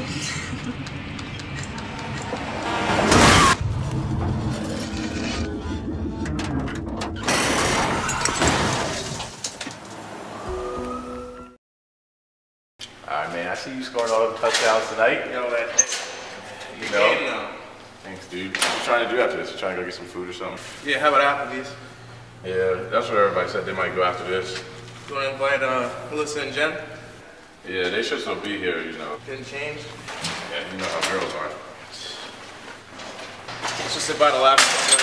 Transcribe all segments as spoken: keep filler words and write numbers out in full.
Alright, man, I see you scoring all them touchdowns tonight. Yo, that You know? Thanks, dude. What you trying to do after this? You trying to go get some food or something? Yeah, how about Applebee's? Yeah, that's what everybody said. They might go after this. You want to invite uh, Melissa and Jen? Yeah, they should still be here, you know. Didn't change? Yeah, you know how girls are. Let's just sit by the laptop.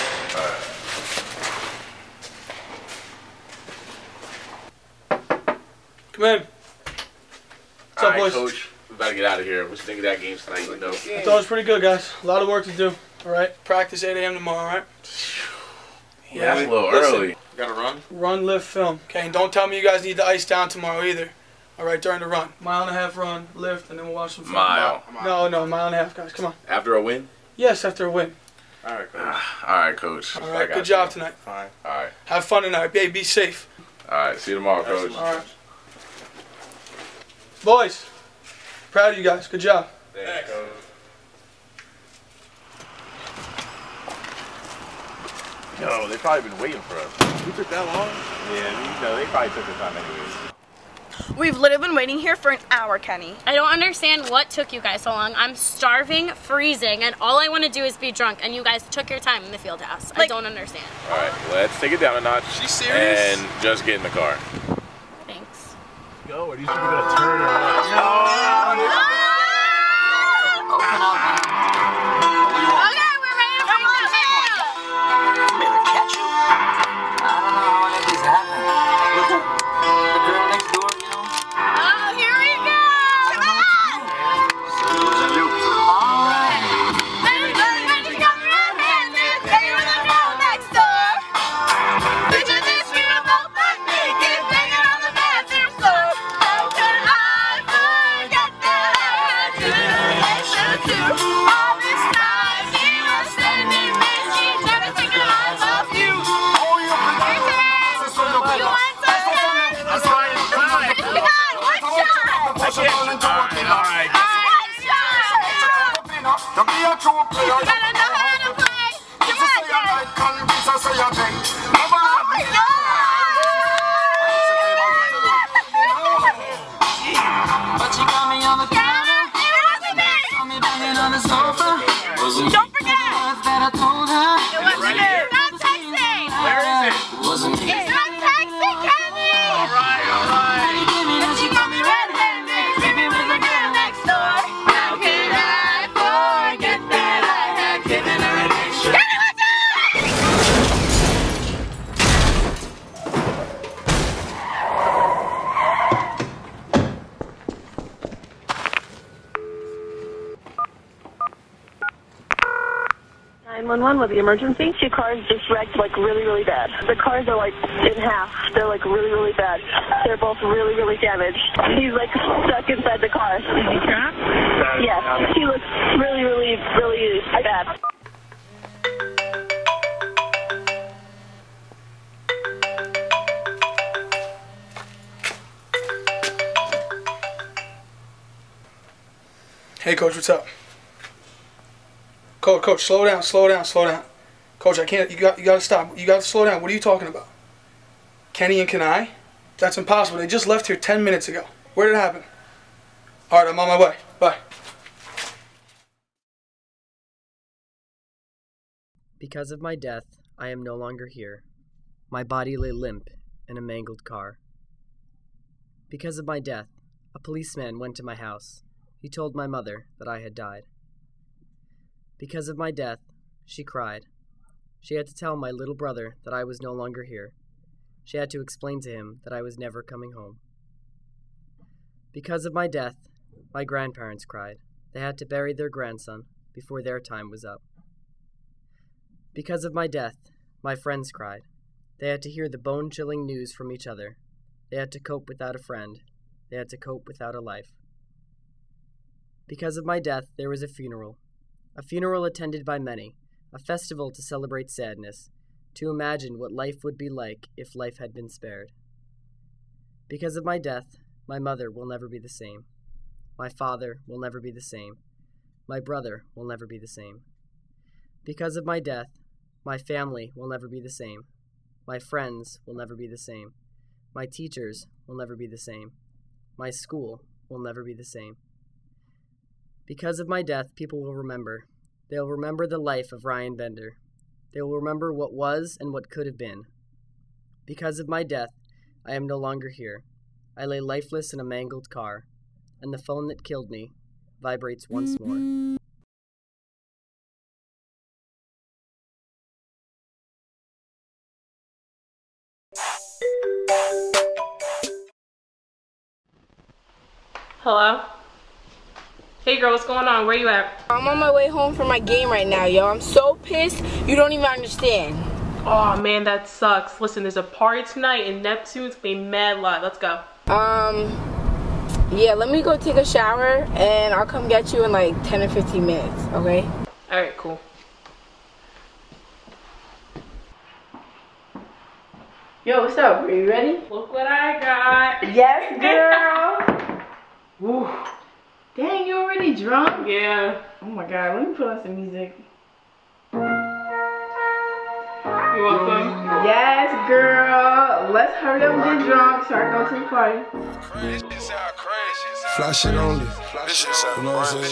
Alright. Come in. What's up, boys? Coach. We better get out of here. What you think of that game tonight, you know? I thought it was pretty good, guys. A lot of work to do. All right. Practice eight A M tomorrow, all right? Yeah, that's a little Listen, early. Gotta run? Run, lift, film. Okay, and don't tell me you guys need the ice down tomorrow either. All right, during the run. Mile and a half run, lift, and then we'll watch some film. Mile. No, no, mile and a half, guys. Come on. After a win? Yes, after a win. All right, coach. All right, coach. All right, good job you. tonight. Fine. All right. Have fun tonight. Baby, be safe. All right, see you tomorrow, coach. All right. Boys, proud of you guys. Good job. Thanks, coach. Yo, they probably been waiting for us. You took that long? Yeah, you know, they probably took their time anyways. We've literally been waiting here for an hour, Kenny. I don't understand what took you guys so long. I'm starving, freezing, and all I want to do is be drunk, and you guys took your time in the field house. I Like- don't understand. All right, let's take it down a notch. She's serious? And just get in the car. Thanks. Go, are these people gonna turn or what? nine one one with the emergency. Two cars just wrecked like really, really bad. The cars are like in half. They're like really, really bad. They're both really, really damaged. He's like stuck inside the car. Is he trapped? Yes. He looks really, really, really bad. Hey, Coach, what's up? Coach, Coach, slow down, slow down, slow down. Coach, I can't, you got, you got to stop. You got to slow down. What are you talking about? Kenny and Kenai? That's impossible. They just left here ten minutes ago. Where did it happen? All right, I'm on my way. Bye. Because of my death, I am no longer here. My body lay limp in a mangled car. Because of my death, a policeman went to my house. He told my mother that I had died. Because of my death, she cried. She had to tell my little brother that I was no longer here. She had to explain to him that I was never coming home. Because of my death, my grandparents cried. They had to bury their grandson before their time was up. Because of my death, my friends cried. They had to hear the bone-chilling news from each other. They had to cope without a friend. They had to cope without a life. Because of my death, there was a funeral. A funeral attended by many, a festival to celebrate sadness, to imagine what life would be like if life had been spared. Because of my death, my mother will never be the same. My father will never be the same. My brother will never be the same. Because of my death, my family will never be the same. My friends will never be the same. My teachers will never be the same. My school will never be the same. Because of my death, people will remember. They will remember the life of Ryan Bender. They will remember what was and what could have been. Because of my death, I am no longer here. I lay lifeless in a mangled car, and the phone that killed me vibrates once more. Hello? Hey girl, what's going on? Where you at? I'm on my way home from my game right now, yo. I'm so pissed, you don't even understand. Oh man, that sucks. Listen, there's a party tonight in Neptune. It's gonna be mad live. Let's go. Um, yeah, let me go take a shower and I'll come get you in like ten or fifteen minutes, okay? Alright, cool. Yo, what's up? Are you ready? Look what I got. Yes, girl. Woo. Dang, you already drunk? Yeah. Oh my god, let me put on some music. You want some? Yes, girl. Let's hurry up and get drunk so I go to the party. Fly shit only. You know what I'm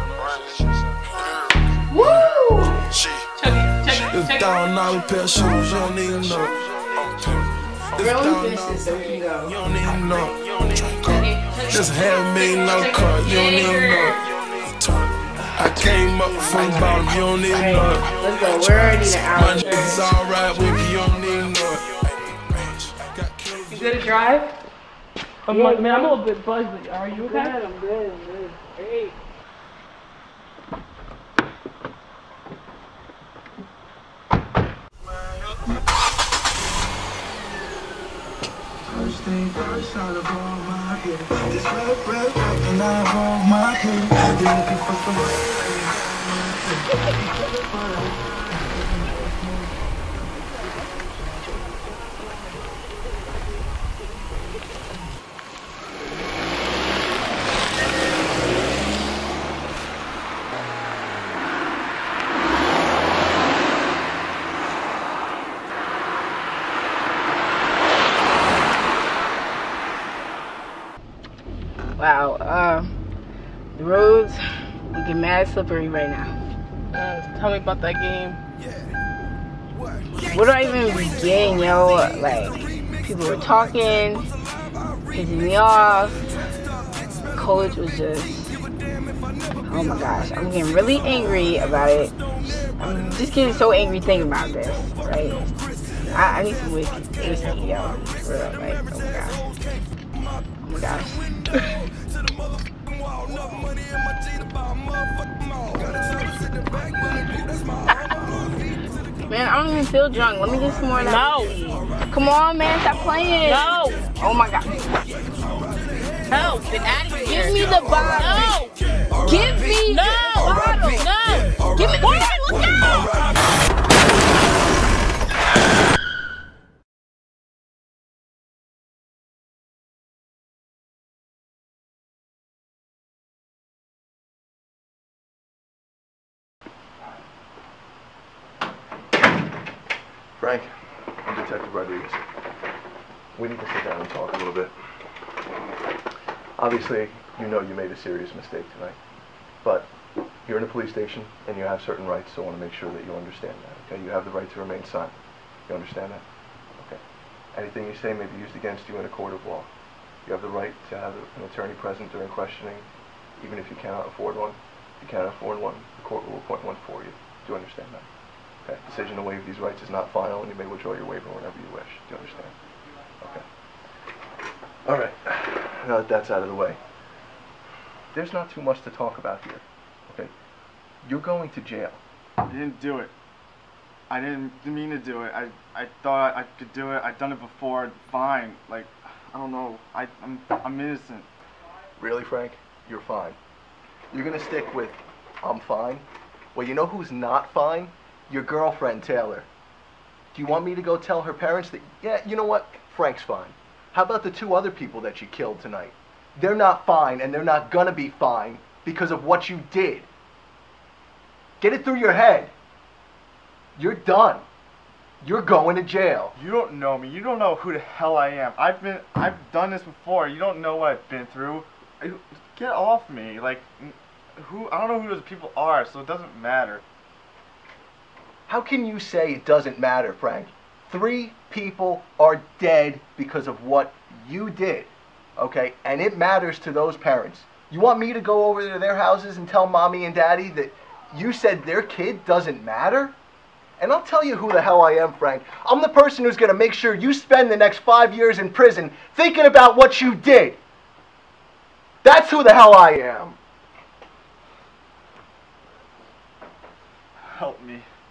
saying? Woo! Check it, check it, It's check it. down all pair of shoes, you don't even know. Girl, let me finish this so we can go. You don't even know. Just half a million dollar car, you don't even know. I came up from the bottom, you don't even Alright, know. let's go. We're already an hour. My niggas alright with me, you don't even know. You good to drive? I'm Yeah, like, man, I'm a little bit buzzed, but are you okay? I'm good, I'm good. Great. First thing first, out of all my head. This red, red, red, and I hold my head. They looking for some Wow, uh, the roads looking mad slippery right now. Uh, tell me about that game. Where do I even begin, yo? Like, people were talking, pissing me off. Coach was just, oh my gosh, I'm getting really angry about it. I'm just getting so angry thinking about this, right? I, I need some whiskey, whiskey, yo, for real, like, oh my gosh. Oh my gosh. Man, I don't even feel drunk. Let me get some more of that. No. Come on, man, stop playing. No. Oh my god. No, get out of here. Give me the bottle. No. Give me No. the bottle. No. Give me the Wait, look out. Frank, I'm Detective Rodriguez. We need to sit down and talk a little bit. Obviously, you know you made a serious mistake tonight, but you're in a police station and you have certain rights, so I want to make sure that you understand that, okay? You have the right to remain silent. You understand that? Okay. Anything you say may be used against you in a court of law. You have the right to have an attorney present during questioning, even if you cannot afford one. If you cannot afford one, the court will appoint one for you. Do you understand that? Okay. Decision to waive these rights is not final, and you may withdraw your waiver whenever you wish. Do you understand? Okay. All right. Now that that's out of the way, there's not too much to talk about here. Okay. You're going to jail. I didn't do it. I didn't mean to do it. I I thought I could do it. I've done it before. Fine. Like, I don't know. I I'm I'm innocent. Really, Frank? You're fine. You're gonna stick with I'm fine? Well, you know who's not fine? Your girlfriend, Taylor. Do you want me to go tell her parents that, yeah, you know what? Frank's fine. How about the two other people that you killed tonight? they're not fine, and they're not gonna be fine because of what you did. Get it through your head. You're done. You're going to jail. You don't know me. You don't know who the hell I am. I've been, I've done this before. You don't know what I've been through. Get off me. Like, who? I don't know who those people are, so it doesn't matter. How can you say it doesn't matter, Frank? Three people are dead because of what you did, okay? And it matters to those parents. You want me to go over to their houses and tell mommy and daddy that you said their kid doesn't matter? And I'll tell you who the hell I am, Frank. I'm the person who's going to make sure you spend the next five years in prison thinking about what you did. That's who the hell I am. Help me.